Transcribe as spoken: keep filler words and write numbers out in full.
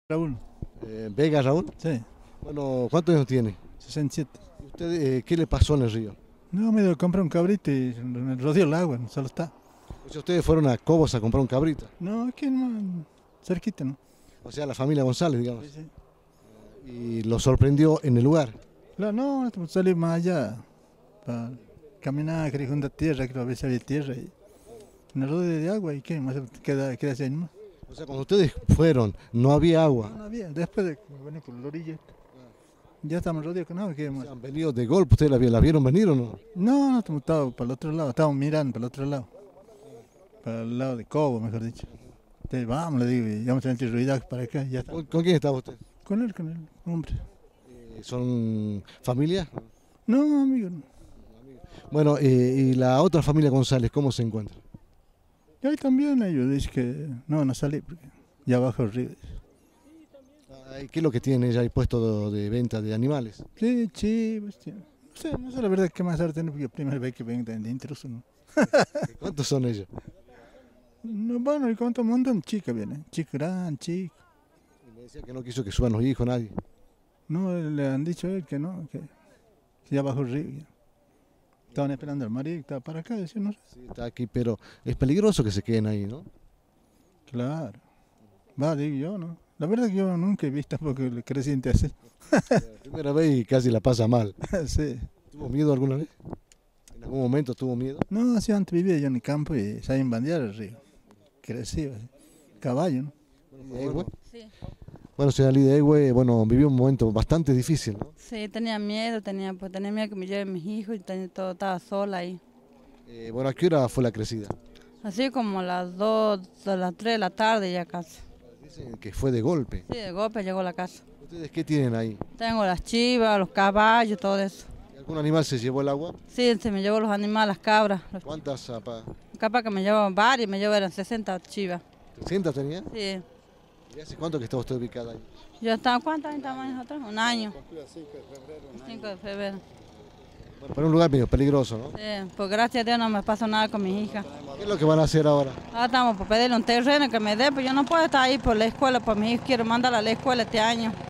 Raúl, Eh, Vega Raúl. sí, Bueno, ¿cuántos años tiene? sesenta y siete. ¿Y usted eh, qué le pasó en el río? No, me dio comprar un cabrito y me rodeó el agua, solo está. O sea, ustedes fueron a Cobos a comprar un cabrito. No, aquí no, cerquita, ¿no? O sea, la familia González, digamos. Sí, sí. Y lo sorprendió en el lugar. Claro, no, salí más allá para caminar, quería juntar tierra, que a veces había tierra y me rodeé de agua y qué más queda, queda así nomás. O sea, cuando ustedes fueron, no había No, agua. no había, después de venir por la orilla, ya estamos rodeados con agua, ¿qué O más? sea, han venido de golpe. ¿Ustedes la, vi- la vieron venir o no? No, no, estamos estábamos para el otro lado, estábamos mirando para el otro lado, para el lado de Cobo, mejor dicho. Entonces, vamos, le digo, y vamos a sentir ruidaje para acá, y ya está. ¿Con, con quién estaba usted? Con él, con él, hombre. Eh, ¿Son familia? No, amigo, no. Bueno, eh, y la otra familia González, ¿cómo se encuentra? Y ahí también ellos dicen que no van a salir porque ya bajo el río. Ah, ¿y ¿Qué es lo que tienen ella ahí puesto de, de venta de animales? Sí, chivos, sí. No sé, no sé la verdad qué más ahora tener porque primera vez que ven de, de intruso, ¿no? ¿Cuántos son ellos? No, bueno, y cuánto montan chicas vienen, chicos gran, chicos. Y me decía que no quiso que suban los hijos nadie. No, le han dicho a él que no, que, que ya bajo el río. Ya. Estaban esperando al marido que estaba para acá, decían, no sé. Sí, está aquí, pero es peligroso que se queden ahí, ¿no? Claro. Va, digo yo, ¿no? La verdad que yo nunca he visto porque le creciente así. La primera vez y casi la pasa mal. Sí. ¿Tuvo miedo alguna vez? ¿En algún momento tuvo miedo? No, así antes vivía yo en el campo y sabían bandear el río. Crecí, así. Caballo, ¿no? Ehue. Sí, Bueno, señora Lidia Ehue, bueno, vivió un momento bastante difícil, ¿no? sí, tenía miedo, tenía, pues tenía miedo que me lleven mis hijos y tenía, todo, estaba sola ahí. Eh, bueno, ¿a qué hora fue la crecida? Así como a las dos, a las tres de la tarde ya casi. Dicen que fue de golpe. Sí, de golpe llegó a la casa. ¿Ustedes qué tienen ahí? Tengo las chivas, los caballos, todo eso. ¿Algún animal se llevó el agua? Sí, se me llevó los animales, las cabras. Los, ¿Cuántas? apa? capaz que me llevaban varios, me llevaron sesenta chivas. ¿trescientas tenía? Sí. ¿Y hace cuánto que está usted ubicada ahí? Yo estaba, ¿cuántos años estamos atrás? Un año. cinco de febrero. Bueno, para un lugar medio peligroso, ¿no? Sí, pues gracias a Dios no me pasó nada con mis hijas. ¿Qué es lo que van a hacer ahora? Ahora estamos por pedirle un terreno que me dé, pues yo no puedo estar ahí por la escuela, pues mis hijos quiero mandarla a la escuela este año.